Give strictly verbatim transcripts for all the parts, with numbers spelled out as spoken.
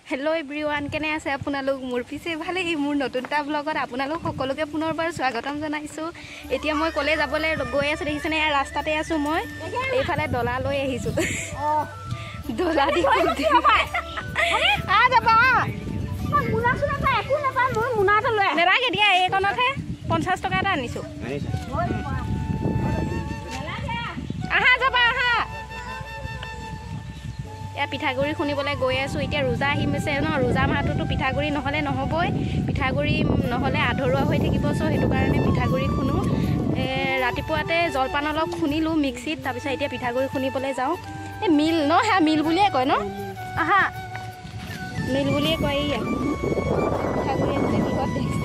Hello everyone केने আছে আপোনালোক মোৰ পিছে ভালে এই মোৰ নতুনটা ব্লগত আপোনালোক সকলোকে পুনৰবাৰ স্বাগতম জনাইছো এতিয়া মই কলে যাবলৈ গৈ আছো দেখিছনে এই ৰাস্তাতে আছো মই এইফালে ডলা লৈ আহিছো অ ডলা দি আ যাবা মুনা সুনা পাই একো নাপা মই মুনাটা লৈ নেলাগে দিয়া এইকনতে পঞ্চাছ টকা এটা আনিছো আহা যাবা আহা या पिठागुड़ी खुनिबले गई आसो इतना रोजा आहिसे न रोजा माहतो पिठागुड़ी नहले নহবই पिठागुड़ी नहले आधरुआ হৈ থাকিব সো হেতু কাৰণে पिठागुड़ी খুনো ৰাতিপুৱাতে জলপান অলপ খুনিলো মিক্সিত তাৰ পিছত এতিয়া पिठागुड़ी খুনিবলে যাও এ মিল ন হা মিল বুলিয়ে কয় ন আহা মিল বুলিয়ে কয় ইয়া पिठागुड़ी আছে কি কত দেখছি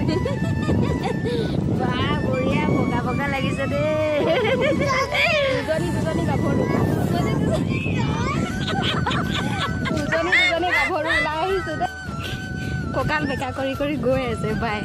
বা বঢ়িয়া বগা বগা লাগিছে দে দুজনী দুজনী গাভৰু দুজনী দুজনী গাভৰু ওলাই আহিছো দে ককাল বেকা কৰি কৰি গৈ আছে বাই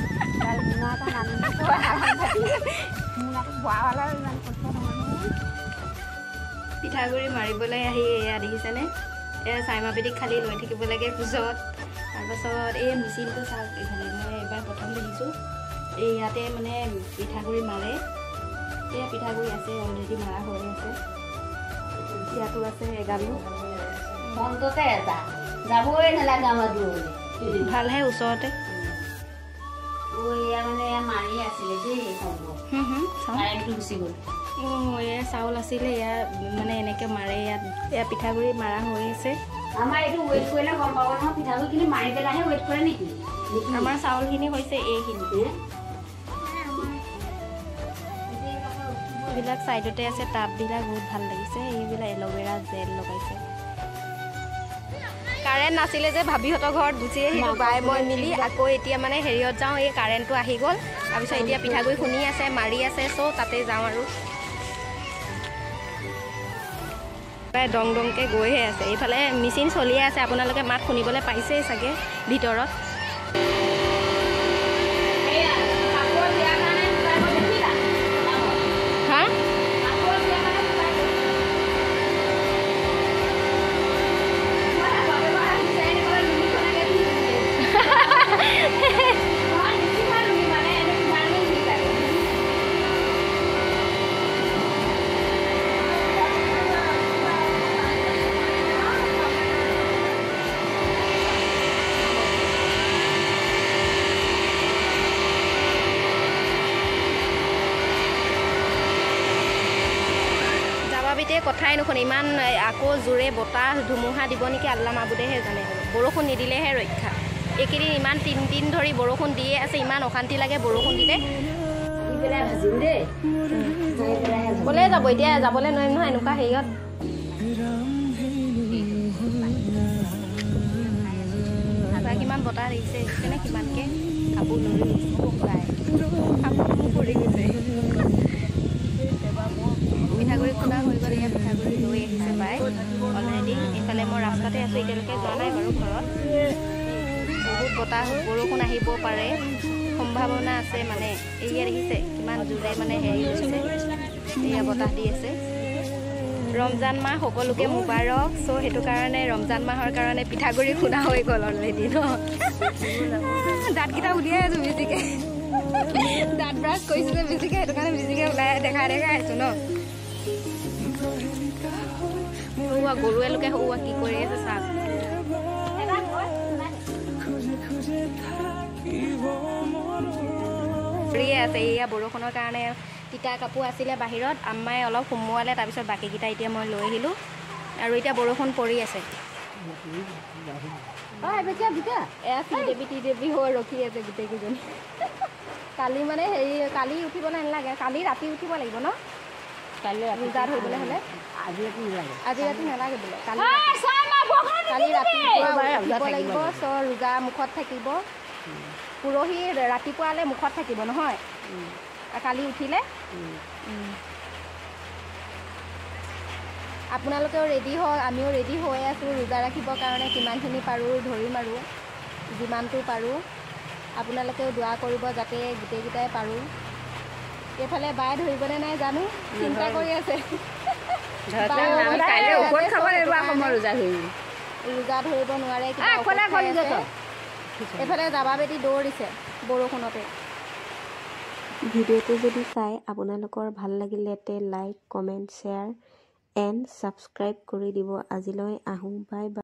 পিঠাগুড়ি মাৰিবলৈ আহি এয়া দেখিছেনে এয়া চাইমা পেটিক খালি লৈ থাকিব লাগে পিছত তাৰপাছত এই মেচিনটো চাওক এইফালে মই এবাৰ প্ৰথম দেখিছোঁ এই ইয়াতে মানে পিঠাগুড়ি মাৰে এয়া পিঠাগুড়ি আছে অলৰেডি মাৰা হৈ আছে ইয়াতো আছে এগালো মনটোতে এটা যাবই নালাগে আমাৰ দূৰলৈ ভালহে ওচৰতে ওয়া মানে মাৰি আছিলে দেই সম্ভৱ হুম হুম কাৰেণ্টটো গুচি গ'ল ও এয়া চাউল আছিলে এয়া মানে এনেকৈ মাৰে ইয়াত এয়া পিঠাগুড়ি মাৰা হৈ আছে আমাৰ এইটো ৱেইট কৰিলে গম পাব নহয় পিঠাগুড়ি কিন্তু মাৰি পেলাইহে ৱেইট কৰে নেকি আমাৰ চাউলখিনি হৈছে এইখিনি এইবিলাক চাইডতে আছে টাববিলাক বহুত ভাল লাগিছে এইবিলাক এল'ভেৰা জেল লগাইছে কাৰেণ্ট নাছিলে যে ভাবিহঁতৰ ঘৰত গুচি আহিলোঁ বাই মই মিলি আকৌ এতিয়া মানে হেৰিয়ত যাওঁ এই কাৰেণ্টটো আহি গ'ল তাৰপিছত এতিয়া পিঠাগুড়ি খুন্দি আছে মাৰি আছে চ' তাতে যাওঁ আৰু প্ৰায় ডং ডংকৈ গৈহে আছে এইফালে মেচিন চলিয়ে আছে আপোনালোকে মাত শুনিবলৈ পাইছেই চাগে ভিতৰত কথাই নুশুনে ইমান আকৌ জোৰে বতাহ ধুমুহা দিব নেকি আল্লাহ মাবুদেহে জানে বৰষুণ নিদিলেহে ৰক্ষা এইকেইদিন ইমান তিন দিন ধৰি বৰষুণ দিয়ে আছে ইমান অশান্তি লাগে বৰষুণ দিলে বলে যাব এতিয়া যাবলৈ নোৱাৰিম নহয় এনেকুৱা হেৰিয়ত কিমান বতাহ দেখিছে সেইকাৰণে কিমানকৈ কাপোৰ লৈ কাপোৰ পৰি গৈছে পিঠাগুড়ি খুন্দা হৈ গ'ল এয়া পিঠাগুড়ি লৈ আহিছে বাই অলৰেডি এইফালে মই ৰাস্তাতে আছোঁ এতিয়ালৈকে যোৱা নাই বাৰু ঘৰত বহুত বতাহ বৰষুণ আহিব পাৰে সম্ভাৱনা আছে মানে এয়া দেখিছে কিমান জোৰে মানে হেৰি হৈছে এয়া বতাহ দি আছে ৰমজান মাহ সকলোকে মুবাৰক চ' সেইটো কাৰণে ৰমজান মাহৰ কাৰণে পিঠাগুড়ি খুন্দা হৈ গ'ল অলৰেডি ন দাঁতকেইটা উলিয়াই আছোঁ বেছিকৈ দাঁত ব্ৰাছ কৰিছোঁ যে বেছিকৈ সেইটো কাৰণে বেছিকৈ ওলাই দেখাই দেখাই আছোঁ ন সৰুৱা গৰুৱে লোকে সৰুৱা কি কৰি আছে চাওক ফুৰিয়ে আছে এয়া বৰষুণৰ কাৰণে তিতা কাপোৰ আছিলে বাহিৰত আম্মাই অলপ সুমুৱালে তাৰপিছত বাকীকেইটা এতিয়া মই লৈ আহিলোঁ আৰু এতিয়া বৰষুণ পৰি আছে এয়া টি দেৱী টি দেৱী হৈ ৰখি আছে গোটেইকেইজনী কালি মানে হেৰি কালি উঠিবলৈ নালাগে কালি ৰাতি উঠিব লাগিব ন কালি ৰোজা ধৰিবলৈ হ'লে আজি ৰাতি নালাগে আজি ৰাতি নালাগে বোলে কালি কালি ৰাতিপুৱা উঠিব লাগিব চ' ৰোজা মুখত থাকিব পৰহি ৰাতিপুৱালৈ মুখত থাকিব নহয় কালি উঠিলে আপোনালোকেও ৰেডি হয় আমিও ৰেডি হৈ আছোঁ ৰোজা ৰাখিবৰ কাৰণে কিমানখিনি পাৰোঁ ধৰিম আৰু যিমানটো পাৰোঁ আপোনালোকেও দোৱা কৰিব যাতে গোটেইকেইটাই পাৰোঁ এইফালে বাই ধৰিবনে নাই জানো চিন্তা কৰি আছে ৰোজা ধৰিব নোৱাৰে আ, কিবা ঔষধ খোলা খাই গলি আছে। গৈছে। এইফালে যাবা বেটি দৌৰিছে বৰষুণতে। ভিডিঅ'টো যদি চাই আপোনালোকৰ ভাল লাগিলে like comment share and subscribe কৰি দিব। আজিলৈ আহোঁ, বাই বাই।